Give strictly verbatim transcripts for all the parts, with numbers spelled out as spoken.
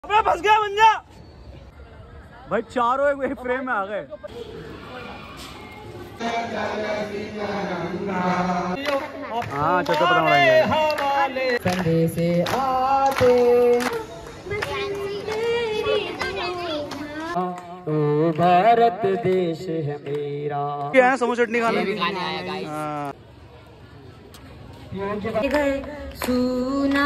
फंस गया बंजा भाई, चारों एक, एक फ्रेम में आ गए। हाँ चक्कर पता उड़ाएंगे। कंधे से आते तो भारत देश है मेरा। क्या है समोसा चटनी खाने? सुना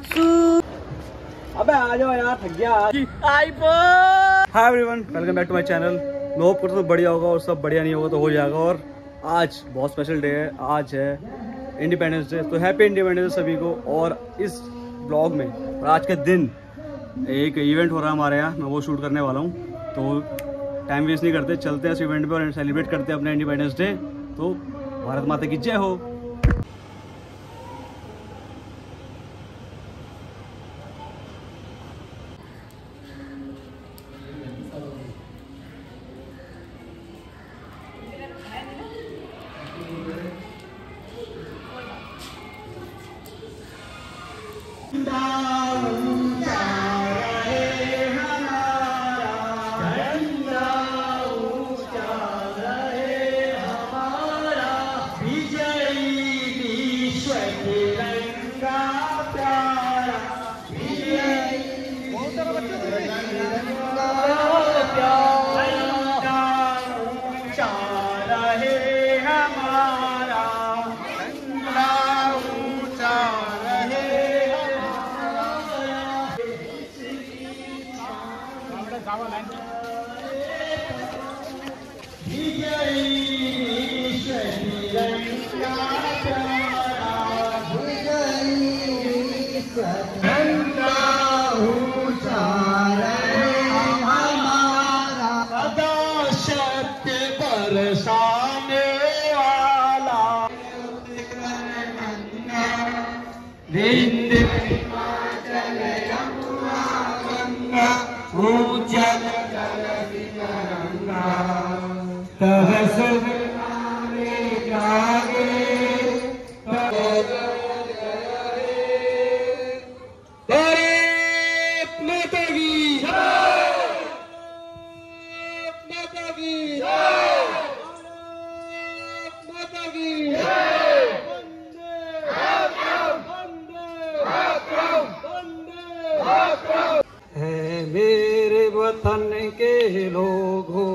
अबे आ जाओ यार, थक गया। Hi everyone, welcome back to my channel. मैं होप करता हूँ बढ़िया होगा, और सब बढ़िया नहीं होगा तो हो जाएगा। और आज बहुत स्पेशल डे है, आज है इंडिपेंडेंस डे। तो हैप्पी इंडिपेंडेंस सभी को। और इस ब्लॉग में और आज के दिन एक इवेंट हो रहा है हमारे यहाँ, मैं वो शूट करने वाला हूँ। तो टाइम वेस्ट नहीं करते, चलते हैं इस इवेंट पे और सेलिब्रेट करते हैं अपना इंडिपेंडेंस डे। तो भारत माता की जय हो। वतन के लोगों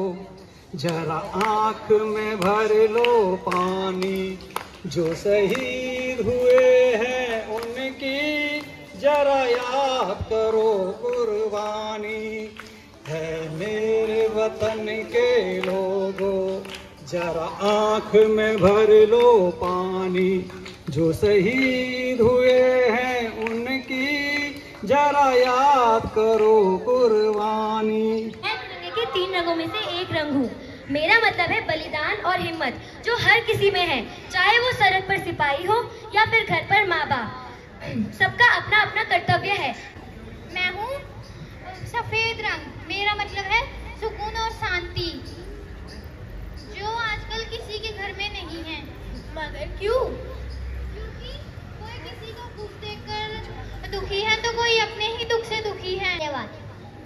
जरा आँख में भर लो पानी, जो शहीद हुए हैं उनकी जरा याद करो कुर्बानी। है मेरे वतन के लोगों जरा आँख में भर लो पानी, जो शहीद हुए हैं उनकी जरा याद करो कुर्बानी। मैं दुनिया के तीन रंगों में से एक रंग हूँ। मेरा मतलब है बलिदान और हिम्मत, जो हर किसी में है, चाहे वो सरहद पर सिपाही हो या फिर घर पर माँ बाप। सबका अपना अपना कर्तव्य है। मैं हूँ सफेद रंग, मेरा मतलब है सुकून और शांति, जो आजकल किसी के घर में नहीं है। मगर क्यों? क्योंकि कोई किसी को दुख देखकर दुखी है तो कोई अपने ही दुख से दुखी है। धन्यवाद।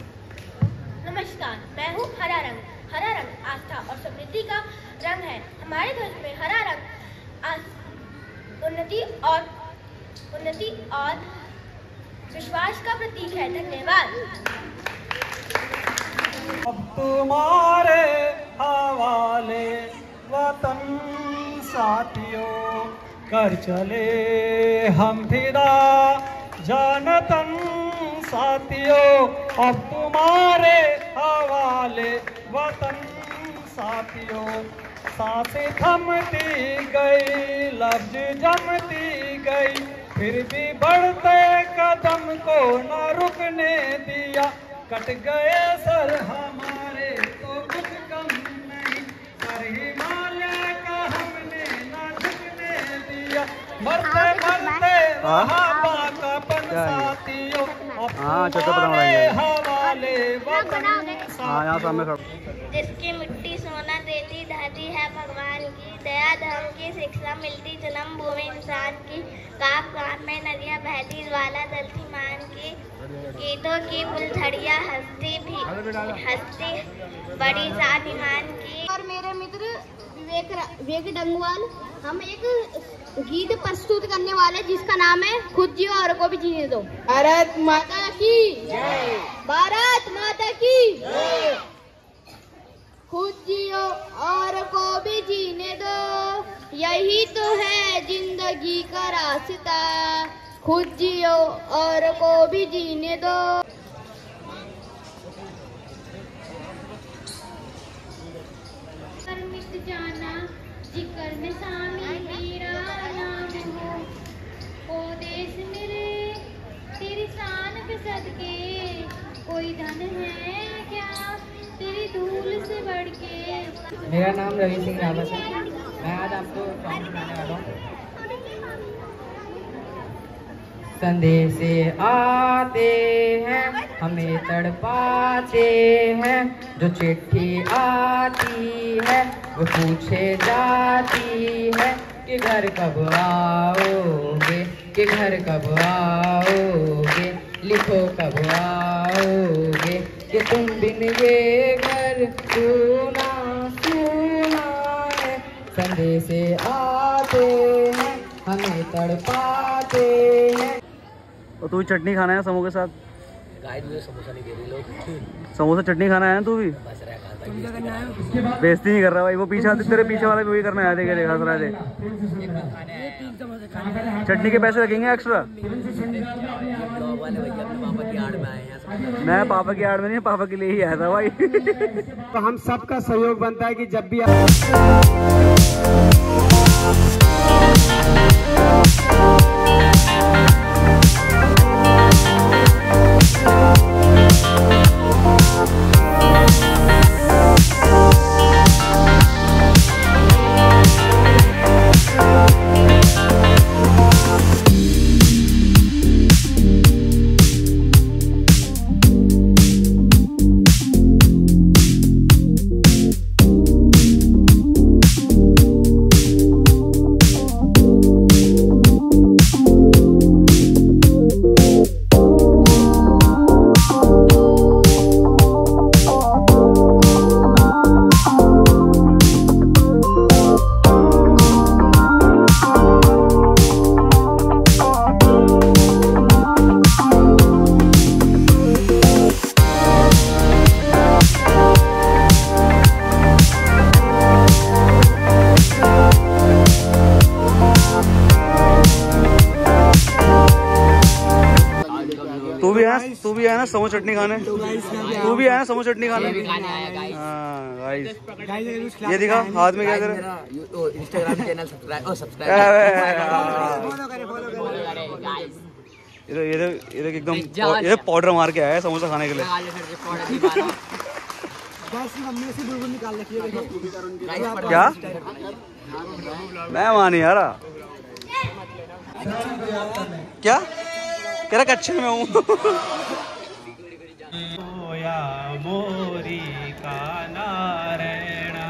नमस्कार, मैं हूँ हरा रंग। हरा रंग आस्था और समृद्धि का रंग है। हमारे ध्वज में हरा रंग उन्नति और उन्नति और विश्वास का प्रतीक है। धन्यवाद। अब तुम्हारे हवाले वतन साथियों, कर चले हम फिदा जानतन साथियों। अब तुम्हारे हवाले वतन साथियों, सांसें थमती गई, लफ्ज जमती गई, फिर भी बढ़ते कदम को न रुकने दिया। कट गए सर हमारे तो कुछ कम नहीं, सर हिमालय का हमने न झुकने दिया। मरते मरते साथियों, हाँ चक्कर पता उड़ाएंगे। हवाले वतन हाँ यहाँ सामने खड़ा। जिसकी मिट्टी सोना देती दादी है भगवान की, दया धर्म की शिक्षा मिलती जन्मभूमि इंसान की, काप काप में नदियाँ बहती ज्वाला जलती मान की, गीतों की फुलझड़ियाँ हंसती भी हंसती बड़ी शान ईमान की। और मेरे मित्र विवेक विवेक डंगवाल, हम एक गीत प्रस्तुत करने वाले जिसका नाम है खुद जियो और को भी जीने दो। भारत माता की जय, भारत माता की जय। खुद जियो और को भी जीने दो, यही तो है जिंदगी का रास्ता। खुद जियो और को भी जीने दो। मिट जाना जिक्र में सामी मेरा नाम हो, ओ देश मेरे तेरी शान पे सदके, कोई धन है क्या तेरी धूल से बढ़ के। मेरा नाम रवि सिंह रावत है। मैं आज आपको सॉन्ग सुनाने वाला हूँ। संदेशे आते हैं हमें तड़पाते हैं, जो चिट्ठी आती है वो पूछे जाती है कि घर कब आओगे, कि घर कब आओगे, लिखो कब आओगे, कि तुम बिन ये घर सुना सुना है। संदेशे आते हैं हमें तड़पाते हैं। और तू भी चटनी खाना है समोसे के साथ? गाइस मुझे समोसा नहीं दे रही लोग। समोसा चटनी खाना है तू भी? बस रहा है बेइज्जती नहीं कर रहा भाई, वो पीछे तेरे पीछे वाला भी वही करना आया थे, क्या हंस रहे थे। चटनी के पैसे लगेंगे एक्स्ट्रा। मैं पापा की आड़ में नहीं, पापा के लिए ही आया था भाई। तो हम सबका सहयोग बनता है कि जब भी आप तू भी आया ना समोसा चटनी खाने? तू भी आया ना समोसा चटनी खाने? हाँ गाइस, ये दिखा हाथ में क्या तेरे? Instagram channel subscribe. इधर इधर इधर एकदम इधर पाउडर मार के आया है समोसा खाने के लिए। क्या मैं मानी यार, क्या कह रहा कच्चे में हूँ। मोरी का नारायणा,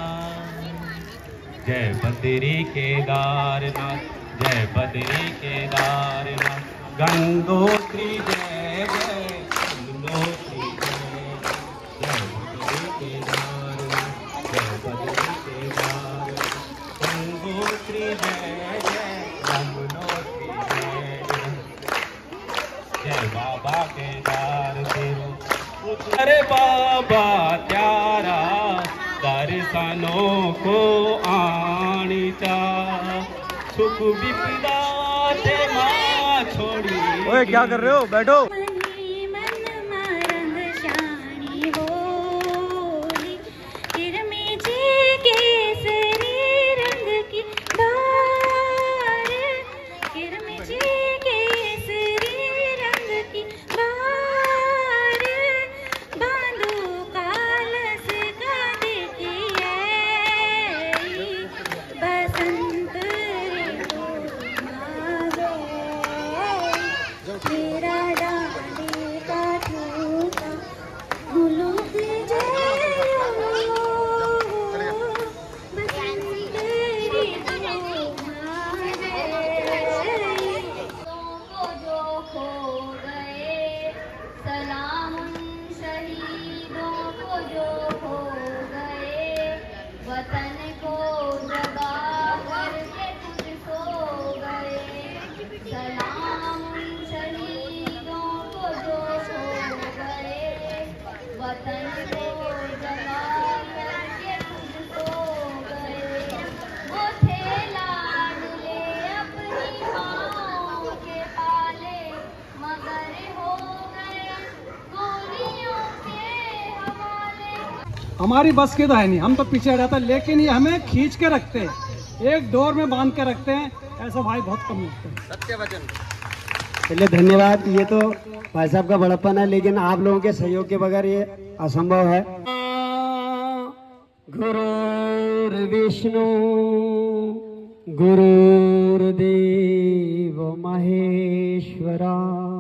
जय बद्री केदारनाथ, जय बद्री केदारनाथ, गंगोत्री जय जय गंगोत्री जय, जय बद्री केदारनाथ, जय बद्री केदारनाथ, गंगोत्री जय जय यमुनोत्री जय जय, जय बाबा केदार तेरो अरे बाबा त्यारा दर्शनों को आनीचा, सुख विपदा ते माँ छोड़ी। ओए क्या कर रहे हो, बैठो। हमारी बस की तो है नहीं, हम तो पीछे हट जाते, लेकिन ये हमें खींच के रखते हैं, एक डोर में बांध के रखते हैं। ऐसा भाई बहुत कम मिलते हैं। सत्य वचन। चलिए धन्यवाद। ये तो भाई साहब का बड़प्पन है, लेकिन आप लोगों के सहयोग के बगैर ये असंभव है। गुरुर्विष्णु गुरुर्देव महेश्वरा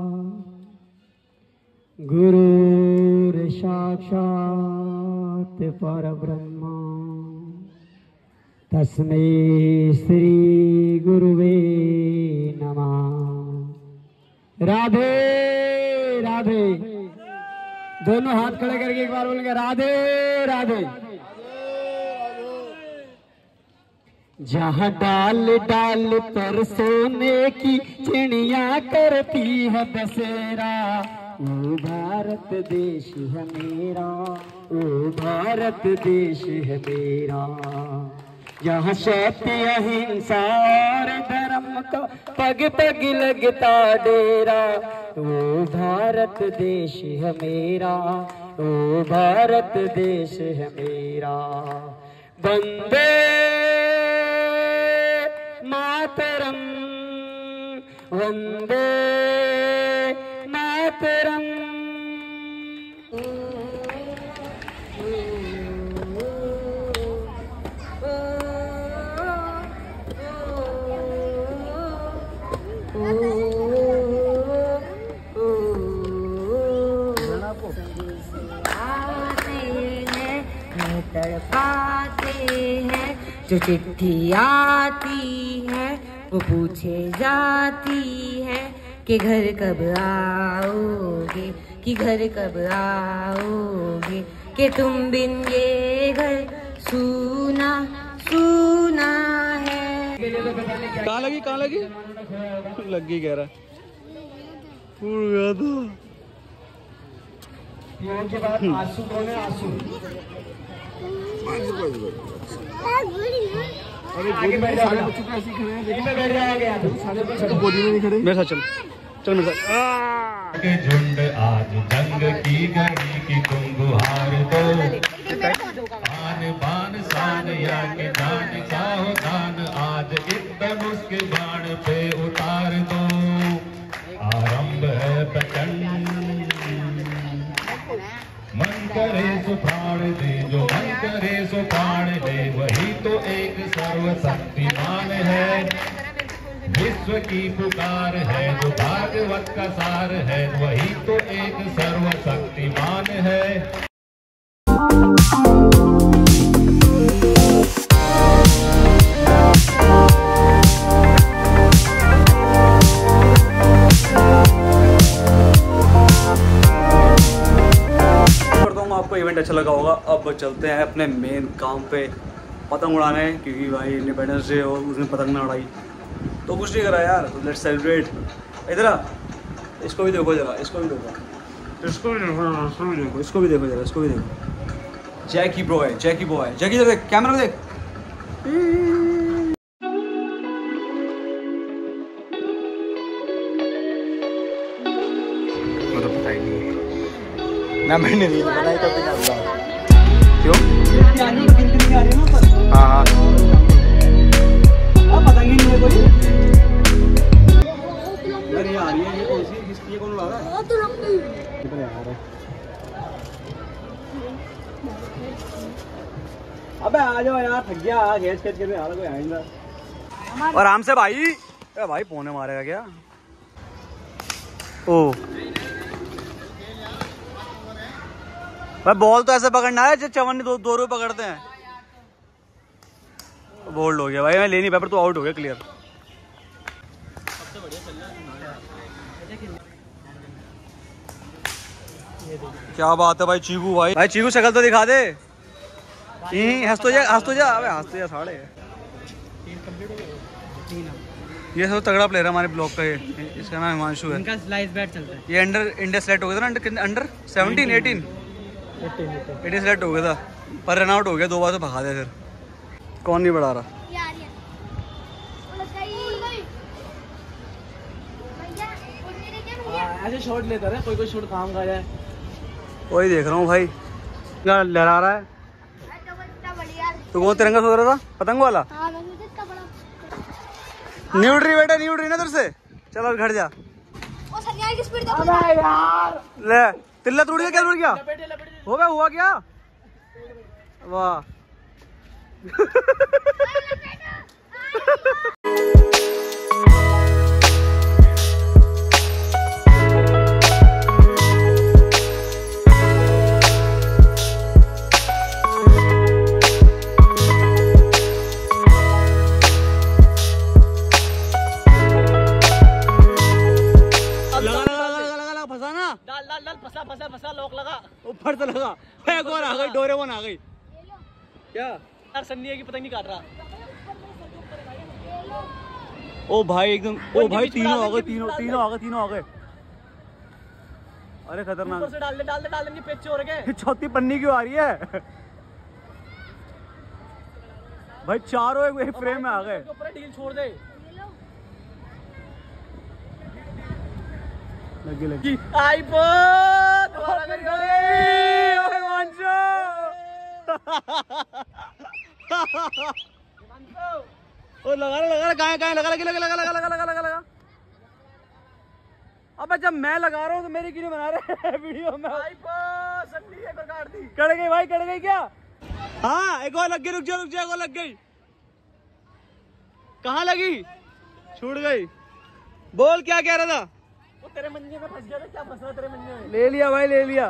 गुरुर् साक्षात् परब्रह्म तस्मै श्री गुरुवे नमः। राधे राधे। दोनों हाथ खड़े करके एक बार बोलेंगे राधे राधे। जहाँ डाल डाल पर सोने की चिड़िया करती है बसेरा, ओ भारत देश है मेरा, ओ भारत देश है मेरा। यहाँ सत्य अहिंसा और धर्म का पग पग लगता डेरा, ओ भारत देश है मेरा, ओ भारत देश है मेरा। वंदे मातरम वंदे मातरम। तड़पाते हैं जो चिट्ठी आती है वो पूछे जाती है कि घर कब आओगे, कि घर कब आओगे, कि तुम बिन ये घर सूना सूना है। कहाँ लगी कहाँ लगी लगी कह रहा फूल गया था। के बाद आंसू कौन है? आंसू आगे बैठ जाओ, बच्चों को ऐसे खड़े हैं, देखिए बैठ जाएंगे यहाँ पे, गोदी में नहीं खड़े। मेरे साथ चल चल मेरे साथ। के झुंड आज जंग की घड़ी की तुम गुहार दो, आन बान शान या के जान चाहो दान, आज एकदम उसके बाण पे उतार दो। आरंभ है प्रचंड मन करे सो प्राण दे, जो मन करे सो प्राण दे, वही तो एक सर्वशक्तिमान है। विश्व की पुकार है जो भागवत का सार है, वही तो एक सर्वशक्तिमान है। आपको इवेंट अच्छा लगा होगा। अब चलते हैं अपने मेन काम पे, पतंग उड़ाने, क्योंकि भाई इंडिपेंडेंस डे और उसने पतंग ना उड़ाई तो कुछ नहीं करा यार, तो लेट्स सेलिब्रेट। इधर आ, इसको भी देखो जरा, इसको भी देखो, इसको भी देखो, इसको भी देखो, इसको भी देखो जरा, इसको भी देखो। जैकी ब्रो है, जैकी ब्रो है, जैकी इधर देख, कैमरा में देख। ना मैंने नहीं बनाई तो बिना क्यों? हाँ हाँ अब पता ही नहीं है कोई। यार ये आ रही है, ये कौन सी, किसकी, ये कौन उड़ा रहा है? किधर आ रहा है? अबे आ जाओ यार, थक गया, गैस खींच के आ रहा कोई आएगा। आराम से भाई। अरे भाई पौने मारेगा क्या? ओ भाई बॉल तो ऐसे पकड़ना है जो चवन दो दो रुपये पकड़ते हैं। बोल्ड हो गया भाई, मैं ले नहीं पाया पर तू आउट हो गया, क्लियर। क्या बात है भाई चीकू, भाई भाई चीकू शक्ल तो दिखा दे। हंस तो जा, हंस तो जा, अबे हंस तो जा साढ़े। ये सब तगड़ा प्लेयर है हमारे ब्लॉक का, ये इसका नाम हिमांशु है। इनका स्लाइस बैट चलता है। ये अंडर इंडिया सेलेक्ट हो गया था ना, under under seventeen eighteen eighteen select हो गया था, पर रन आउट हो गया, दो बार से भगा दिया। फिर कौन नहीं बढ़ा रहा? ऐसे शॉट लेता है, कोई कोई शॉट काम का जाए। वही देख रहा हूँ भाई, लहरा रहा है तो वो तिरंगा सोच रहा था पतंग वाला। हाँ, मैं सोचा इतना बड़ा। न्यूट्री बेटा न्यूट्री ना तुझ से, चलो घर जा। ओ सन्यासी की स्पीड देखो यार ले तिल्ला टूट गया, क्या टूट गया? हो गया, हुआ क्या? वाह डाल डाल डाल फंसा फंसा फंसा लॉक लगा ऊपर से लगा। एक और आ गई, डोरेमोन आ गई क्या? यार सन्नी की पतंग नहीं काट रहा। ओ भाई एकदम, ओ भाई तीनों आ गए, तीनों तीनों आ गए, तीनों आ गए। अरे खतरनाक। ऊपर से डाल दे डाल दे डाल दे, पेच हो रहे। चौथी पन्नी क्यों आ रही है भाई? चारों एक, एक फ्रेम में आ गए। ऊपर डील छोड़ दे। लगी लगी आईफोन ओ लगा लगा लगा कहाँ लगा लगा लगा लगा लगा लगा लगा लगा लगा। अबे जब मैं लगा रहा हूँ तो मेरी क्यों बना रहे वीडियो में? आईफोन सन्नी एक और काट दी। कट गई भाई, कट गई क्या? हाँ एक और लग गई, रुक जा रुक जा, एक और लग गई। कहाँ लगी? छूट गई। बोल क्या कह रहा था? वो तेरे मंजे में फंस गया था। क्या फंसा तेरे मंजे में? ले लिया भाई, ले लिया।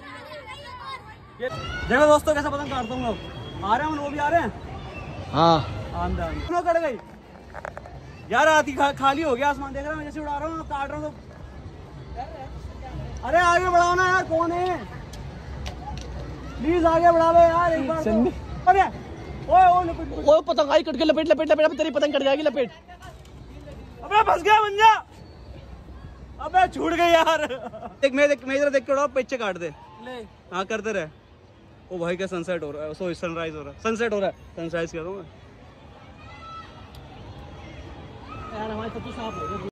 देखो दोस्तों कैसा पतंग काटता हूँ। लोग आ रहे हैं, वो भी आ रहे हैं। हाँ दोनों कट गई यार। आती खा, खाली हो गया आसमान, देख रहा मैं जैसे उड़ा रहा हूँ, काट रहा हूँ तो। अरे आगे बढ़ाओ ना यार, कौन है? प्लीज आगे बढ़ा लो यार एक बार तो। अरे ओए ओए लपेट, वो पतंग आई कट के लपेट लपेट लपेट, अबे तेरी पतंग कट जाएगी लपेट। अबे फंस गया मंजा। अबे छूट गई यार। देख मैं देख मैं इधर देख के उड़ा, पीछे काट दे। ले हाँ करते रहे। ओ भाई क्या सनसेट हो रहा है, सो सनराइज हो रहा है, सनसेट हो रहा है, सनराइज कह रहा हूँ मैं। यार हमारे सब तो साफ हो गए।